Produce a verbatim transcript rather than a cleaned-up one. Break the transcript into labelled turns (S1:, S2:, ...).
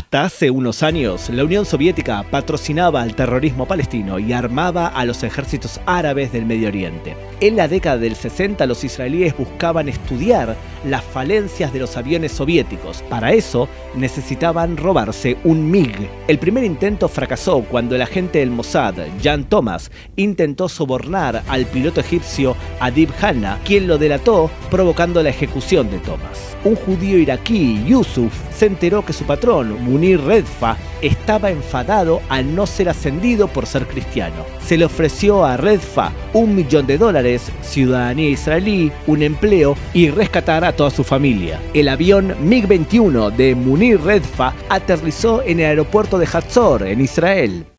S1: Hasta hace unos años, la Unión Soviética patrocinaba al terrorismo palestino y armaba a los ejércitos árabes del Medio Oriente. En la década del sesenta, los israelíes buscaban estudiar las falencias de los aviones soviéticos. Para eso, necesitaban robarse un MiG. El primer intento fracasó cuando el agente del Mossad, Jan Thomas, intentó sobornar al piloto egipcio Adib Hanna, quien lo delató, provocando la ejecución de Thomas. Un judío iraquí, Yusuf, se enteró que su patrón, Munir Redfa, estaba enfadado al no ser ascendido por ser cristiano. Se le ofreció a Redfa un millón de dólares, ciudadanía israelí, un empleo y rescatar a toda su familia. El avión MiG veintiuno de Munir Redfa aterrizó en el aeropuerto de Hazor, en Israel.